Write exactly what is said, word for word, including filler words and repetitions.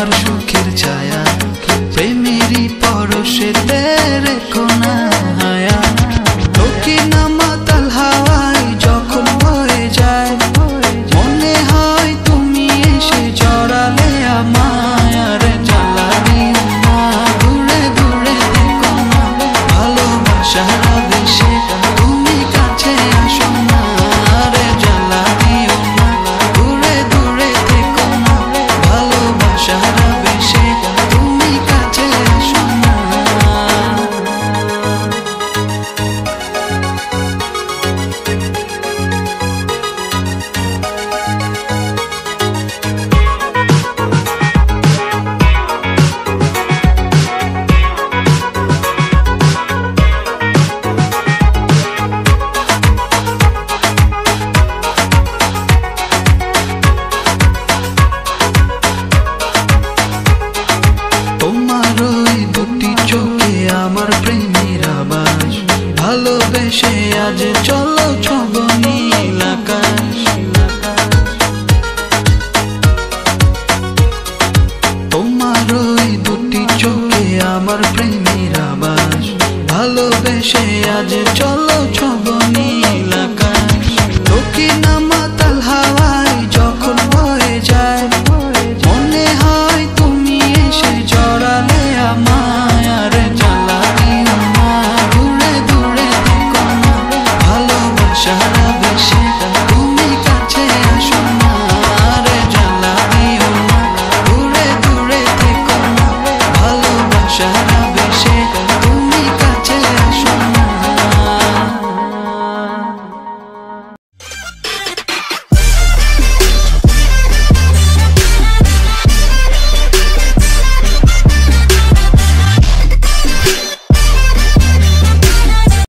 আমার সুখের ছায়া প্রেমেরই পরশেতে রেখো না হায়া তোকে না মাতাল হাওয়ায় যখন বয়ে যায় মনে হয় তুমি এসে জড়ালে আমায় আর জ্বালা দিও না দূরে দূরে থেকো না ভালোবাসার আবেশে তুমি কাছে আসো না আরে জ্বালা দিও না দূরে দূরে থেকো না ভালোবাসার আবেশে তুমি কাছে আসো না। তোমার ওই দুটি চোখে আমার প্রেমের আবাস ভালোবেসে আজ চলো ছব নীল আকাশ তোমার ওই দুটি চোখে আমার প্রেমের আবাস ভালোবেসে আজ চলো